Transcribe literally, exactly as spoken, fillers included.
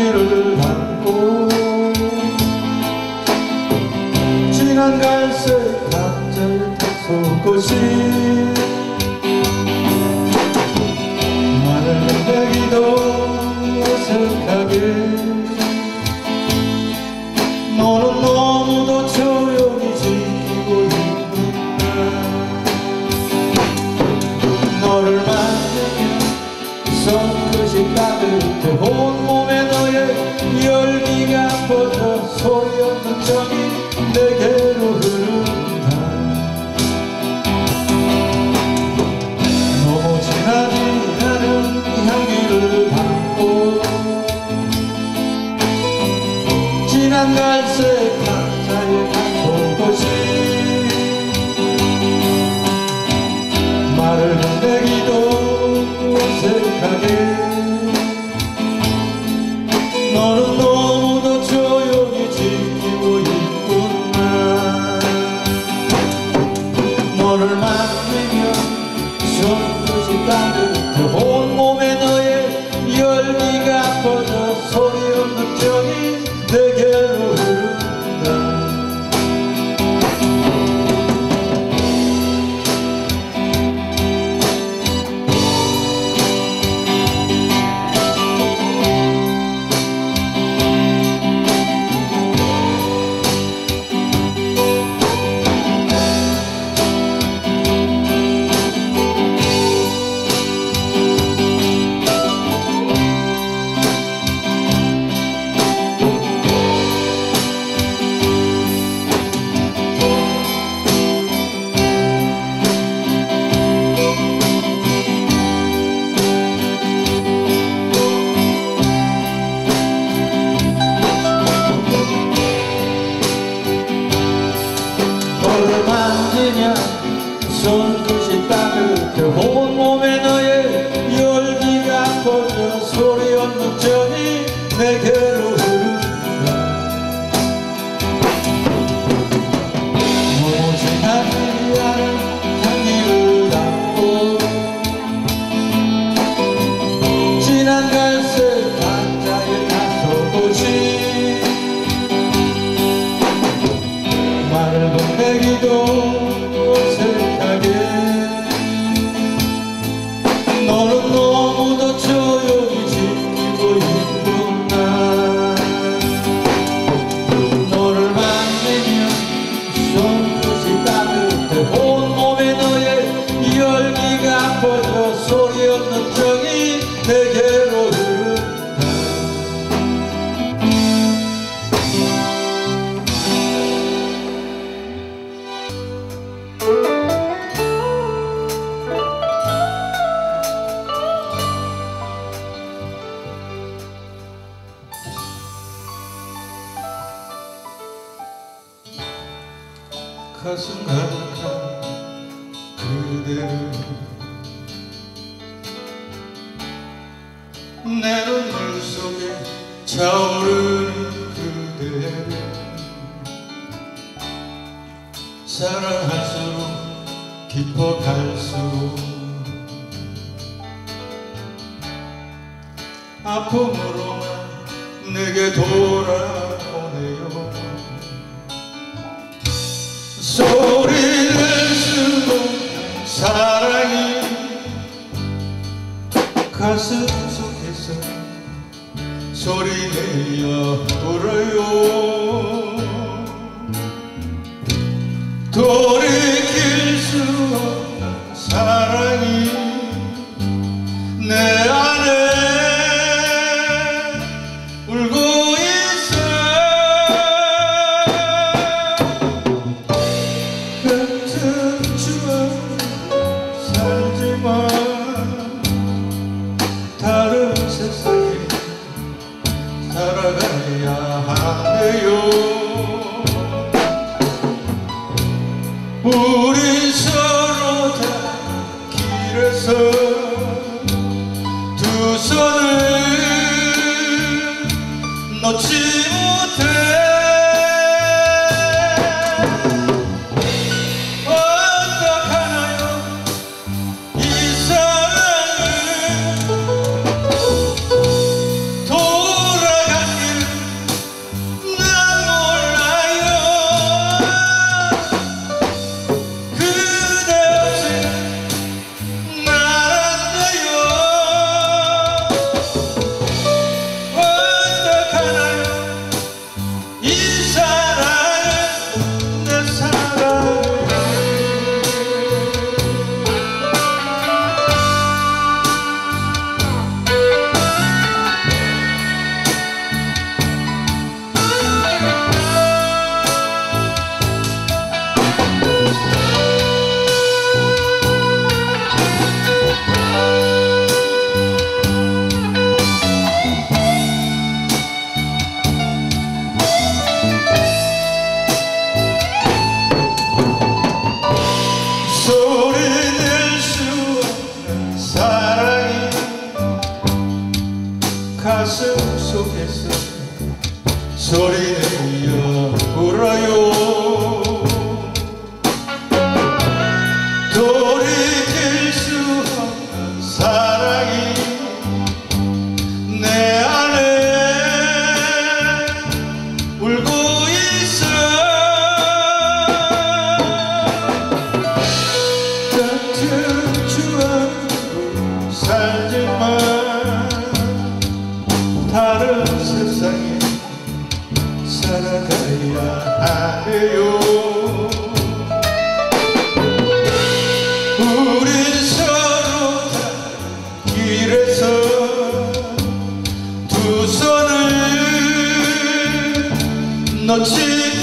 향기를 담고 진한 갈색 감자의 탁소꽃이 마늘 내기도 어색하게 너는 너무도 조용히 지키고 있구나. 너를 만지면 손끝이 따뜻해 온몸에 너의 열기가 퍼져 소리 없는 정이 내게로 흐른다. 너무 진하지 않은 향기를 담고 진한 갈색 감자의 탁소꽃이 말을 건네기도 어색하게 너는 너무도 조용히 지키고 있구나. 너를 만지면 손끝이 따뜻해 온몸에 너의 열기가 퍼져 소리 없는 정이 내게로 흐른다. 너를 만지면 손끝이 따뜻해 온몸에 너의 열기가 퍼져 소리 없는 정이 내게로 흐른다. 너무 진하지 않은 향기를 담고 진한 갈색 감자의 탁소꽃이 말을 건네기도 어색하게 너는 너무도 조용히 지키고 있구나. 너를 만지면 손끝이 따뜻해 온몸에 너의 열기가 퍼져 소리 없는 정이 내게로 흐른다. 가슴 가득한 그대를 내 눈물 속에 차오르는 그대를 사랑할수록 깊어갈수록 아픔으로만 내게 돌아오네요. 소리 낼 수 없는 사랑이 가슴 속에서 소리내어 울어요. 돌이킬 수 없는 사랑이 내 안에 울고 있어. 같은 추억 살지만 다른 세상에 살아가야 하네요. 우리 서로 다 길에서 두 손을 놓지 못해. 어떡하나요 이 사랑을 돌아가 속에서 소리내어 울어요. 돌이킬 수 없는 사랑이 내 안에 울고 있어. 같은 추억으로 살지만 다른 세상에 살아가야 해요. 우린 서로 다른 길에서 두 손을 놓지